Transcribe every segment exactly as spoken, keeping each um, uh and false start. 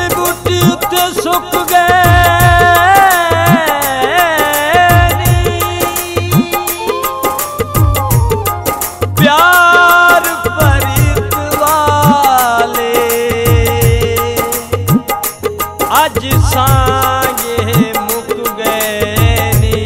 बूटी उत्ते सुक गए प्यार प्रीत वाले अज सांगे मुक गए नी।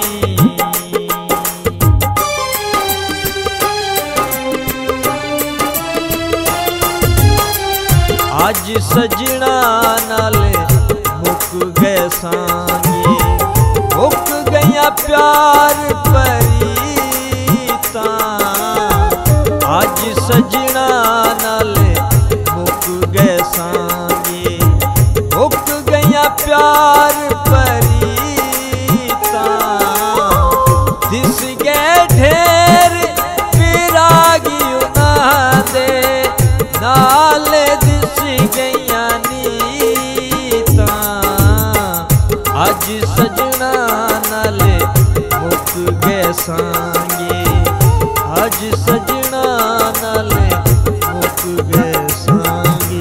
अज सजना नाले मुक गए सांगे मुक गया प्यार परीता। अज सजना नाले मुक गए सांगे मुक गया प्यार परीता। दिस गए ढेर विरागी उन्हां दे नाले दिस गईया नीता। अज सजना नाले मुक गए सांगे अज सजना नाले मुक गए सांगे।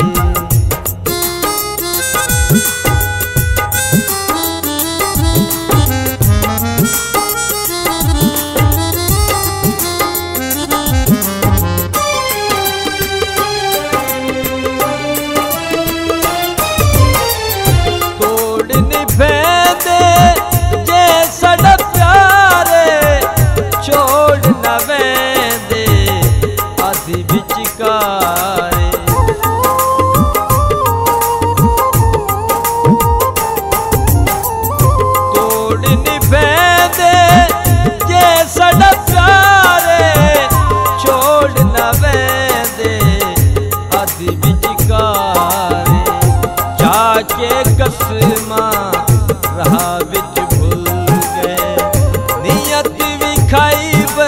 के कसमा रहा बिच भूल गए नियत विखाई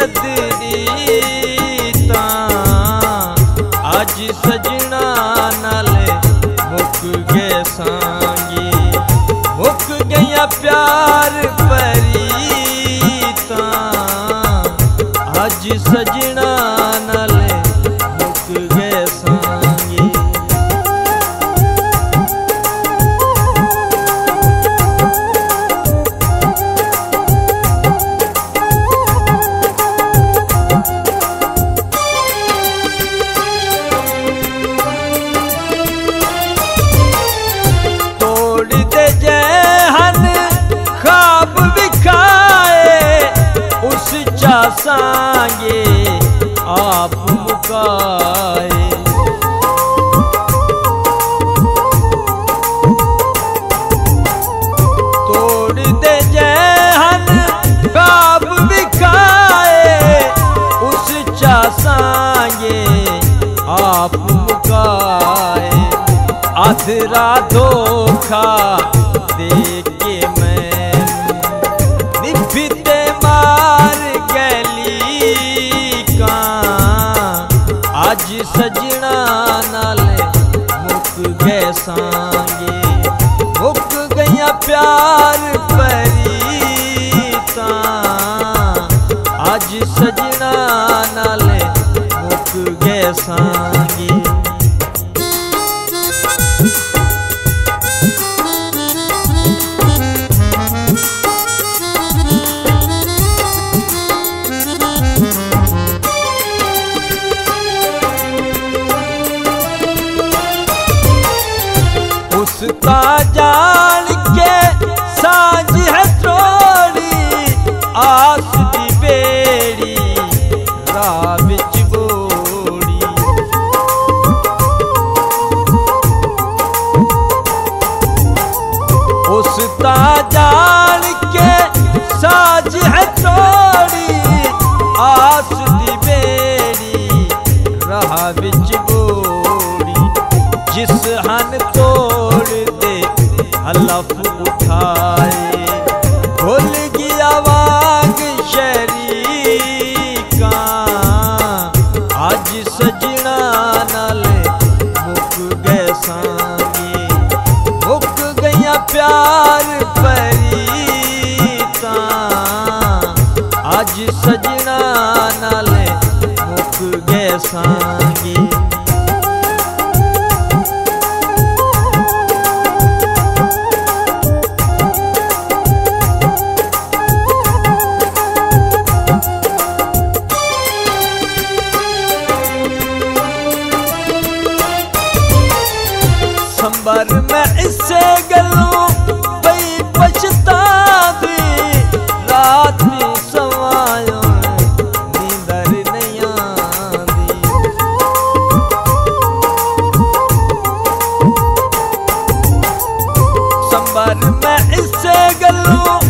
बदनीता। अज सजना नाले मुक गए सांगे मुक गया प्यार परीता। अज सजना नाले मुक गए सांगे। सांगे आप मुकाए तोड़ दे जहन काब बिखाए उस चा सांगे आप मुकाए। अधरा धोखा दे के मैं निभिते मार अज सजना नाले मुक गए सांगे मुक गया प्यार परीता। अज सजना नाले मुक गए सांगे। उसका जान के सांझ है थोड़ी आस दी बेड़ी राह विच बोड़ी। उसका जान के सांझ है थोड़ी आस दी बेड़ी राह विच बोड़ी। जिस हन तोड़ दे हलफ उठाए भूल गया वाग शरीका। अज सजना नाले मुक गए सांगे मुक गया प्यार परीता। अज सजना नाले मुक गए सांगे। संबर में इससे गलों पई पछतांदी रात सवायो नींदर नहीं आंदी। संबर में इससे गलों